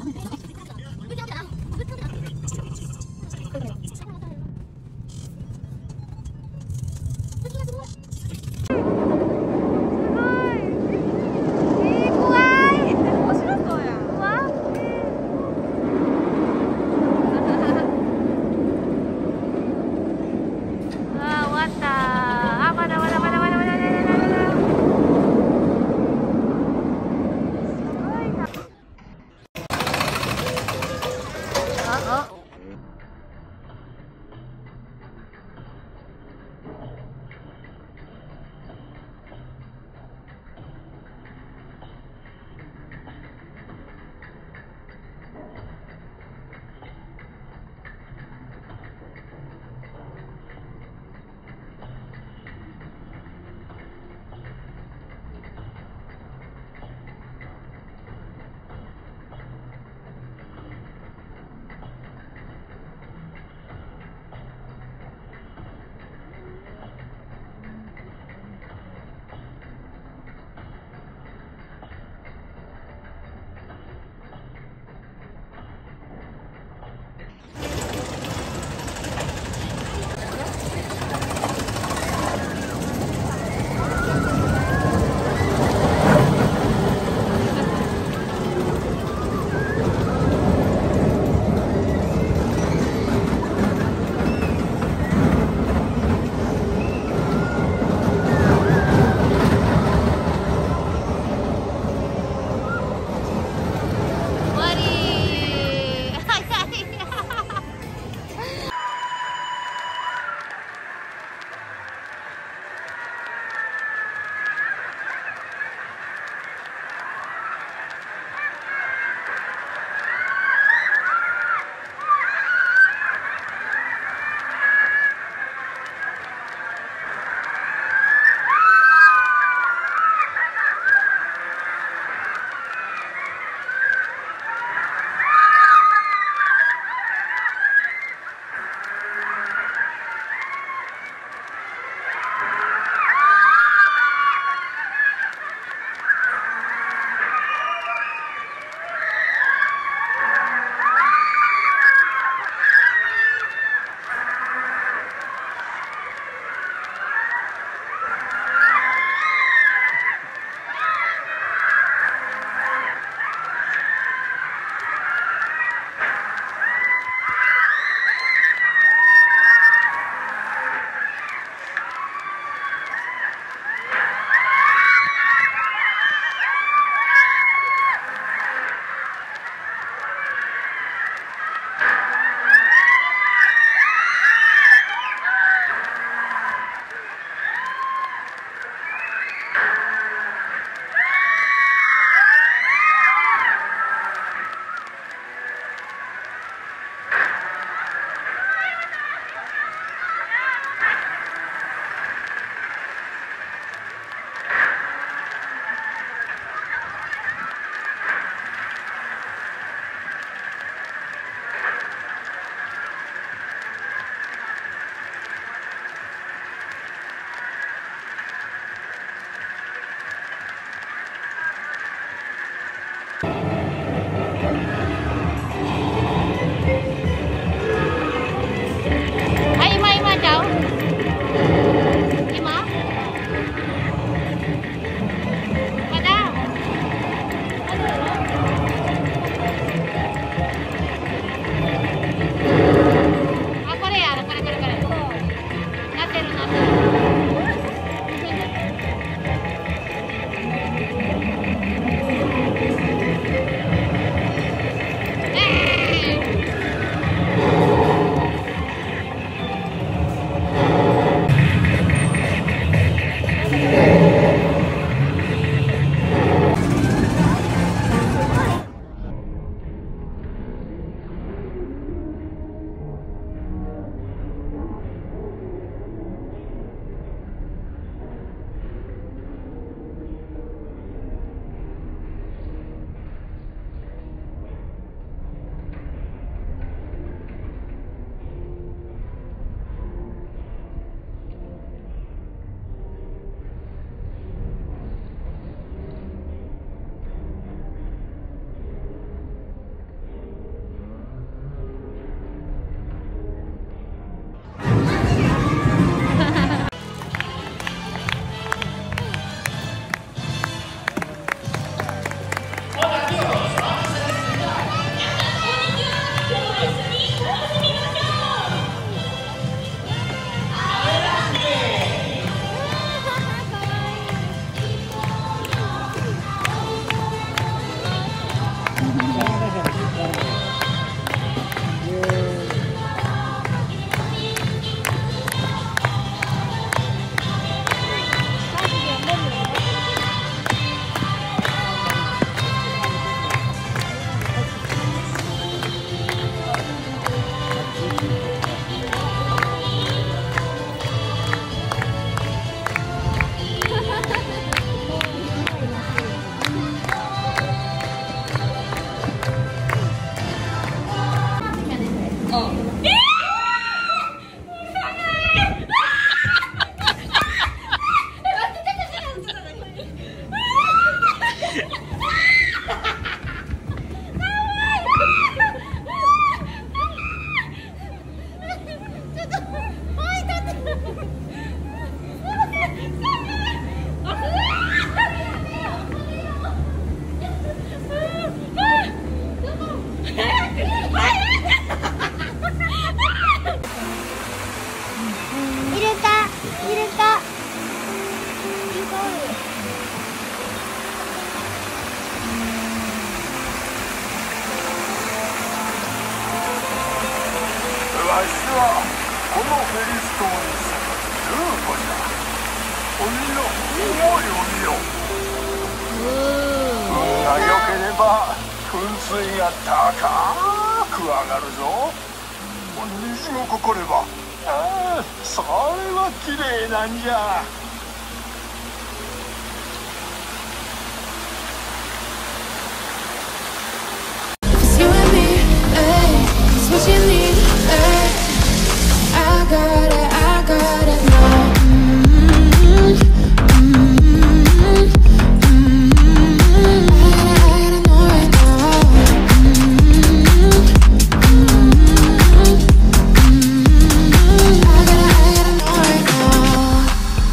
こはこのフェリス島に住むルーコじゃ。鬼の思いを見よ。運が良ければ噴水が高く上がるぞ。水がかかれば、それは綺麗なんじゃ。 What you need, I got it now. I gotta know right now. I gotta know right now.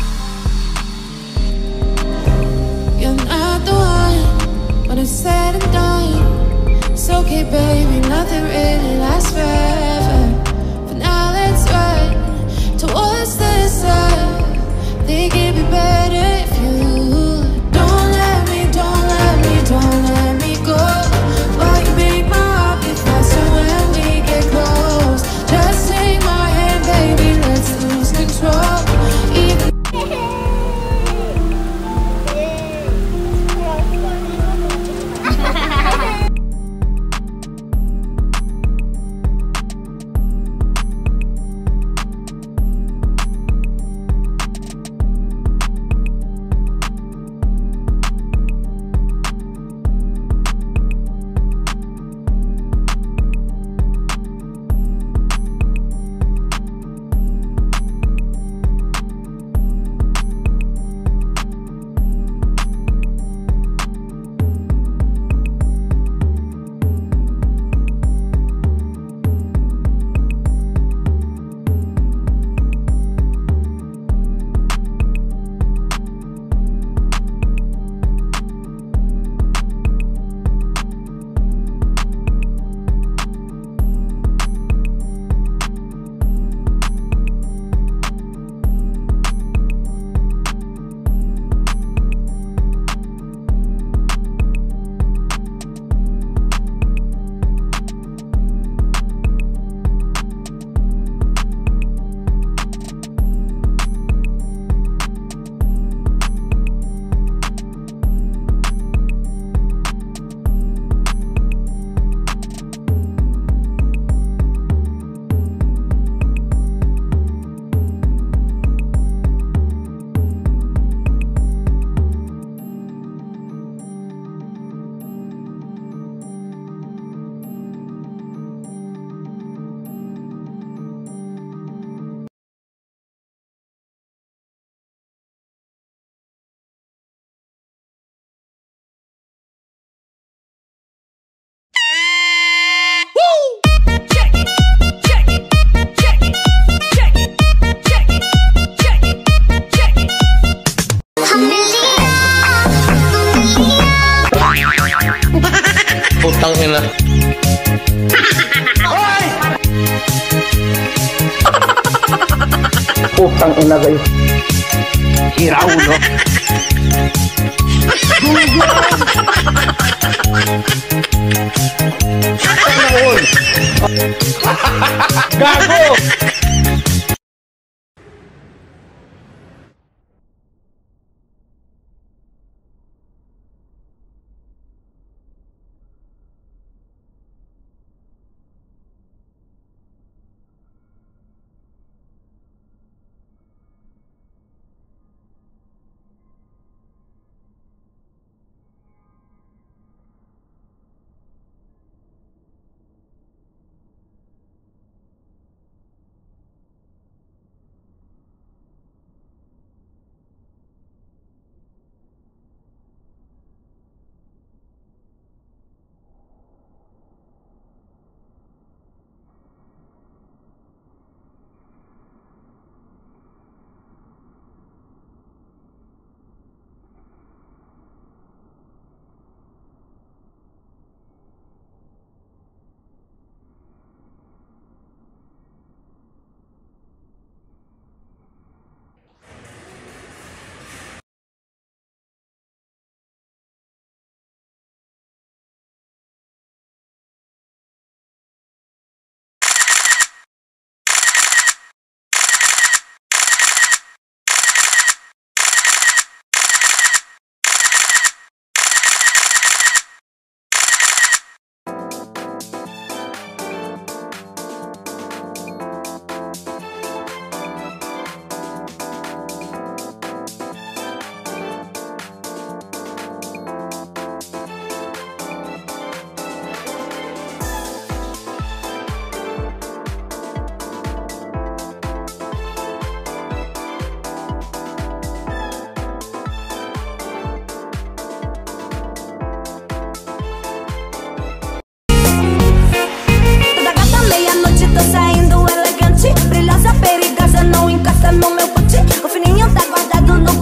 You're not the one when it's said and done. It's okay, baby, nothing really lasts forever. For now, let's run towards the sun. Think it'd be better if you don't let me go. While you make my heart beat faster when we get close. Just take my hand, baby, let's lose control. Even putang ina. Putang ina kayo. Hira ulo. Gago!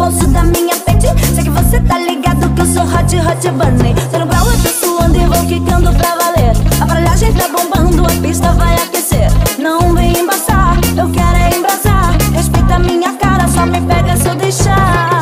bolso da minha frente. Sei que você tá ligado que eu sou hot, hot bunny. Tô no grau, eu tô suando e vou quicando pra valer. A aparelhagem tá bombando, a pista vai aquecer. Não vem embaçar, eu quero é embrasar. Respeita a minha cara, só me pega se eu deixar.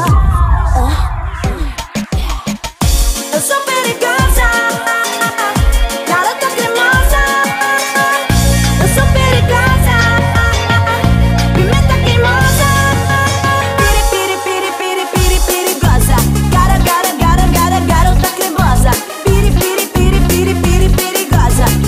Eu sou perigosa, garota cremosa. Eu sou perigosa, pimenta queimosa. Piri, piri, piri, piri, piri, perigosa. Garota cremosa. Piri, piri, piri, piri, piri, perigosa.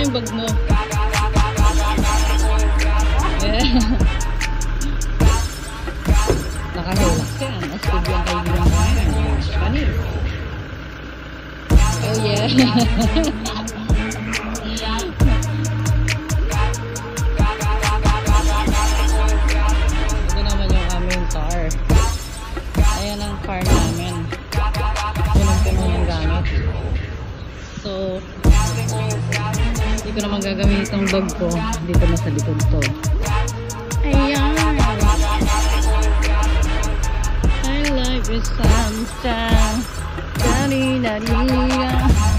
yung bag mo. Yeah. Naka-relax yan. Astig yung kaibigan ko ngayon. Funny. Oh yeah. Ito naman yung aming car. Ayan ang car namin. Punong-puno ng gamit. So, hindi ko naman gagawin itong bag ko. Dito na sa likod to. Ayan! I like this sometimes. Da-di-da-di-da.